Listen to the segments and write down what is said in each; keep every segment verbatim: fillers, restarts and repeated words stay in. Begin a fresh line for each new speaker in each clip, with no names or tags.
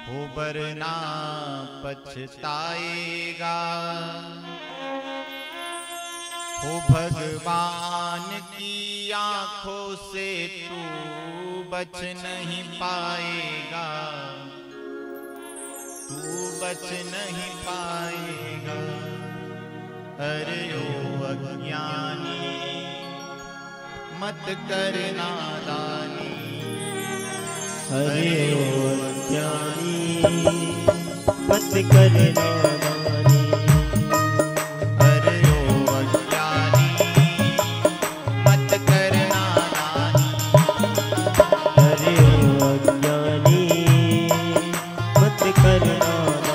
हो वरना पछताएगा। हो भगवान की आंखों से तू बच नहीं पाएगा, तू बच नहीं पाएगा। अरे ओ अज्ञानी मत कर नादानी,
अरे ओ अज्ञानी मत कर नादानी,
अरे ओ अज्ञानी मत कर नादानी,
अरे ओ अज्ञानी मत कर नादानी।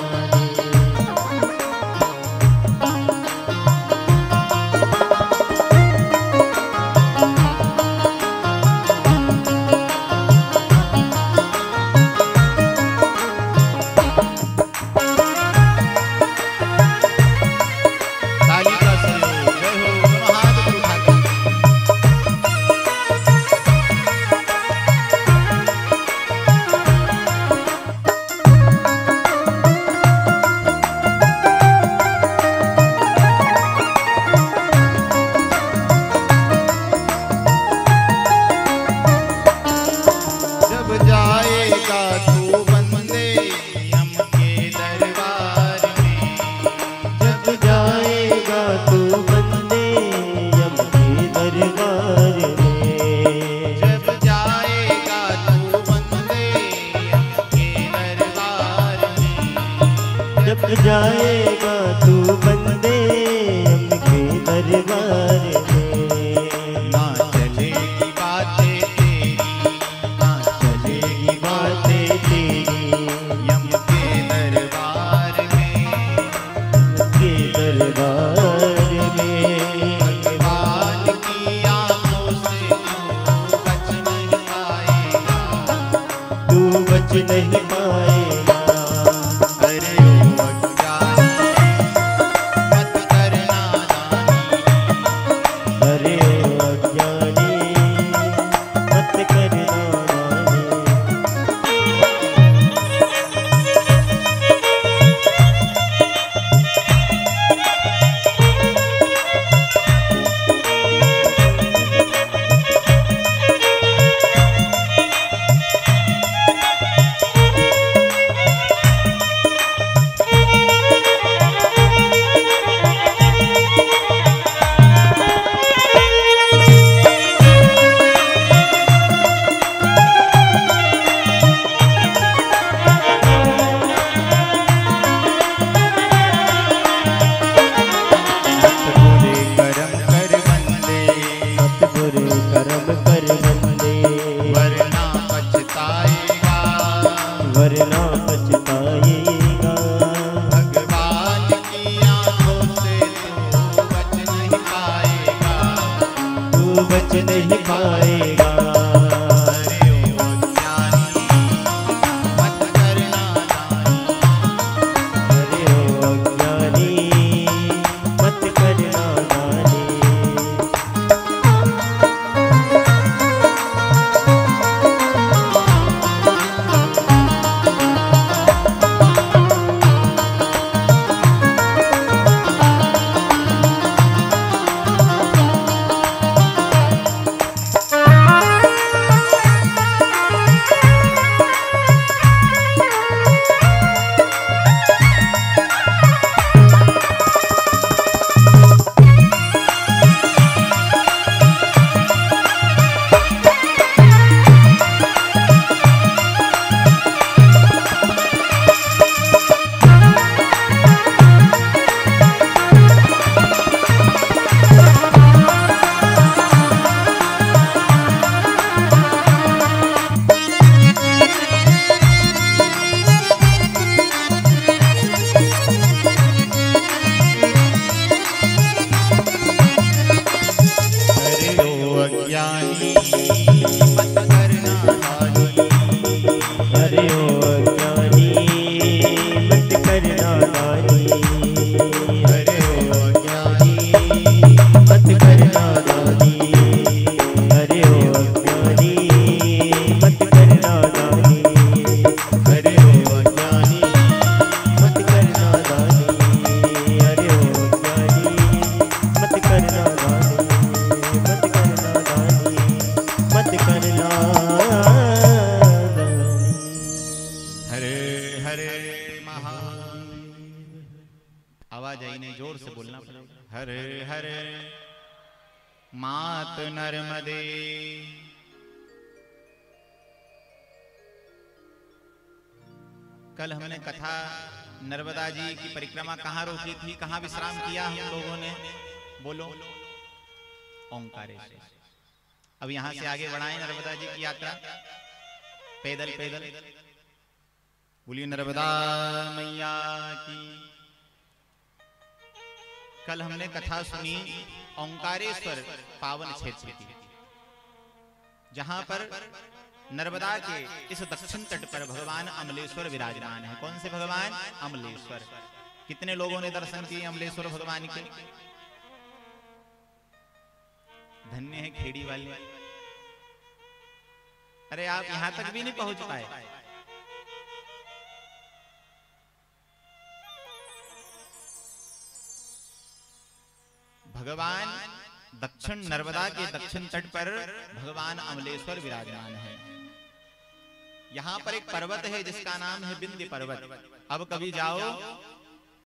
जाएगा तू बंदे उनके दरबार में।
ना चलेगी बातें तेरी, ना चलेगी बातें तेरी यम के दरबार में,
के दरबार में।
भगवान की आंखों से तू बच नहीं पाएगा,
तू बच नहीं पाएगा।
अरे ओ अज्ञानी मत कर नादानी,
अरे ओ अज्ञानी मत कर नादानी।
वरना पछताएगा,
वरना पछताएगा।
भगवान की आंखों से तू बच नहीं पाएगा,
तू बच नहीं पाएगा।
अरे ओ अज्ञानी मत कर नादानी,
अरे ओ अज्ञानी मत कर नादानी।
हर हर मात नर्मदे। कल हमने कथा नर्मदा जी की परिक्रमा कहाँ रोकी थी, कहाँ विश्राम किया हम लोगों ने? बोलो। ओंकारेश्वर। अब यहां से आगे बढ़ाएं नर्मदा जी की यात्रा पैदल पैदल। बोलिए नर्मदा मैया की। कल हमने कथा सुनी ओंकारेश्वर पावन क्षेत्र की, जहां पर नर्मदा के इस दक्षिण तट पर भगवान अमलेश्वर विराजमान है। कौन से भगवान? अमलेश्वर। कितने लोगों ने दर्शन किए अमलेश्वर भगवान के? धन्य है खेड़ी वाले। अरे आप यहां तक भी नहीं पहुंच पाए। भगवान दक्षिण नर्मदा के दक्षिण तट पर भगवान अमलेश्वर विराजमान है। यहाँ पर एक पर्वत है जिसका नाम है विंध्य पर्वत। अब कभी जाओ